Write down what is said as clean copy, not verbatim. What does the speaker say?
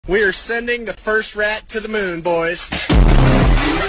We are sending the first rat to the moon, boys.